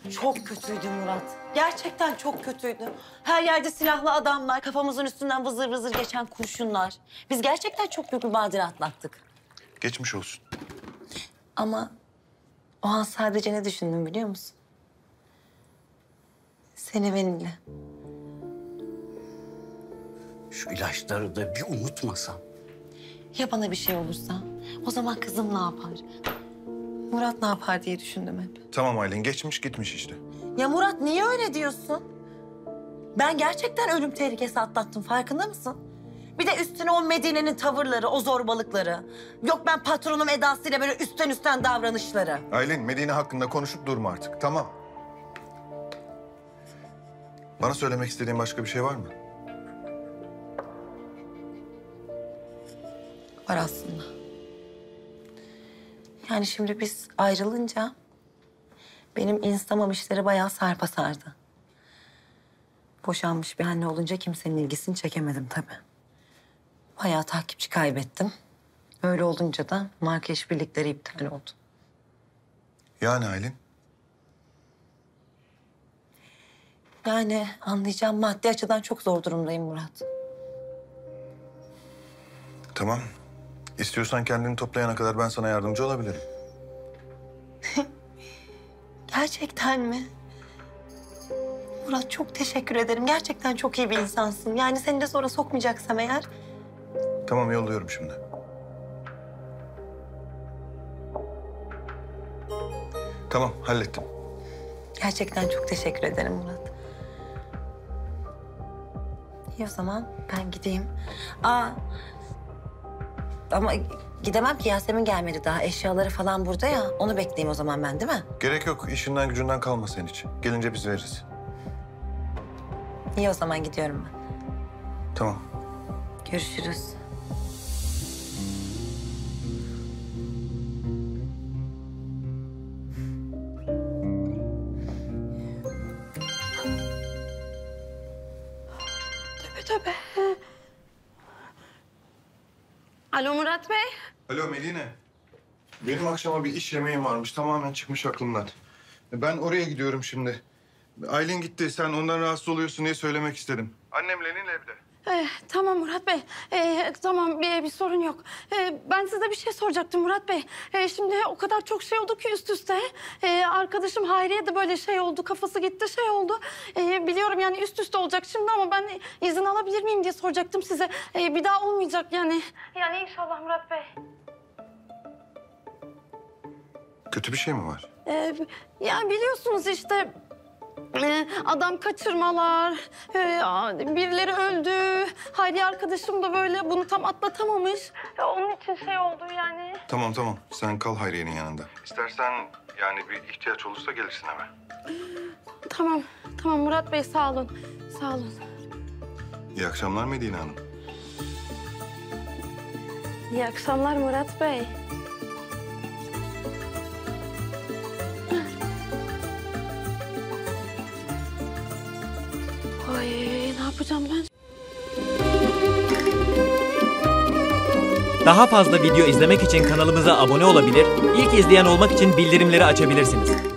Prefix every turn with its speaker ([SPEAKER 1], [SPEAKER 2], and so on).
[SPEAKER 1] Çok kötüydü Murat. Gerçekten çok kötüydü. Her yerde silahlı adamlar, kafamızın üstünden vızır vızır geçen kurşunlar. Biz gerçekten çok büyük bir badire atlattık.
[SPEAKER 2] Geçmiş olsun.
[SPEAKER 1] Ama o an sadece ne düşündüm biliyor musun? Seni benimle.
[SPEAKER 3] Şu ilaçları da bir unutmasam.
[SPEAKER 1] Ya bana bir şey olursa? O zaman kızım ne yapar? Murat ne yapar diye düşündüm hep.
[SPEAKER 2] Tamam Aylin, geçmiş gitmiş işte.
[SPEAKER 1] Ya Murat niye öyle diyorsun? Ben gerçekten ölüm tehlikesi atlattım, farkında mısın? Bir de üstüne o Medine'nin tavırları, o zorbalıkları. Yok ben patronum edasıyla böyle üstten davranışları.
[SPEAKER 2] Aylin, Medine hakkında konuşup durma artık, tamam. Bana söylemek istediğin başka bir şey var mı?
[SPEAKER 1] Var aslında. Yani şimdi biz ayrılınca benim Instagram işleri bayağı sarpa sardı. Boşanmış bir anne olunca kimsenin ilgisini çekemedim tabii. Bayağı takipçi kaybettim. Öyle olunca da marka işbirlikleri iptal oldu.
[SPEAKER 2] Yani Aylin?
[SPEAKER 1] Yani anlayacağım, maddi açıdan çok zor durumdayım Murat.
[SPEAKER 2] Tamam. İstiyorsan kendini toplayana kadar ben sana yardımcı olabilirim.
[SPEAKER 1] Gerçekten mi? Murat çok teşekkür ederim. Gerçekten çok iyi bir insansın. Yani seni de zora sokmayacaksam eğer.
[SPEAKER 2] Tamam, yolluyorum şimdi. Tamam, hallettim.
[SPEAKER 1] Gerçekten çok teşekkür ederim Murat. İyi o zaman ben gideyim. Ama gidemem ki, Yasemin gelmedi daha. Eşyaları falan burada ya. Onu bekleyeyim o zaman ben, değil mi?
[SPEAKER 2] Gerek yok, işinden gücünden kalma senin için. Gelince biz veririz.
[SPEAKER 1] İyi o zaman gidiyorum ben.
[SPEAKER 2] Tamam.
[SPEAKER 1] Görüşürüz.
[SPEAKER 4] Tövbe. Alo Murat Bey.
[SPEAKER 2] Alo Medine. Benim akşama bir iş yemeğim varmış. Tamamen çıkmış aklımdan. Ben oraya gidiyorum şimdi. Aylin gitti. Sen ondan rahatsız oluyorsun diye söylemek istedim. Annemle Nil evde.
[SPEAKER 4] Tamam Murat Bey. Tamam bir sorun yok. Ben size bir şey soracaktım Murat Bey. Şimdi o kadar çok şey oldu ki üst üste. Arkadaşım Hayriye de böyle şey oldu. Kafası gitti şey oldu. Biliyorum yani üst üste olacak şimdi ama ben izin alabilir miyim diye soracaktım size. Bir daha olmayacak yani. Yani inşallah Murat Bey.
[SPEAKER 2] Kötü bir şey mi var?
[SPEAKER 4] Yani biliyorsunuz işte adam kaçırmalar, birileri öldü. Hayri arkadaşım da böyle bunu tam atlatamamış. Onun için şey oldu yani.
[SPEAKER 2] Tamam. Sen kal Hayriye'nin yanında. İstersen yani bir ihtiyaç olursa gelirsin hemen.
[SPEAKER 4] Tamam Murat Bey sağ olun. Sağ olun.
[SPEAKER 2] İyi akşamlar Medine Hanım.
[SPEAKER 4] İyi akşamlar Murat Bey. Ay ne yapacağım ben?
[SPEAKER 5] Daha fazla video izlemek için kanalımıza abone olabilir, ilk izleyen olmak için bildirimleri açabilirsiniz.